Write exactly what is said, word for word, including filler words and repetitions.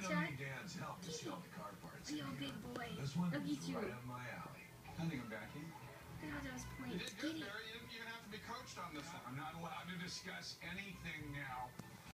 Chuck. Dad's help to sell the car parts. Yo, big boy. This one Look is at you. right up my alley. I think I'm back in. Look at those You points. did good, Get it. Barry. You didn't even have to be coached on this one. I'm not allowed to discuss anything now.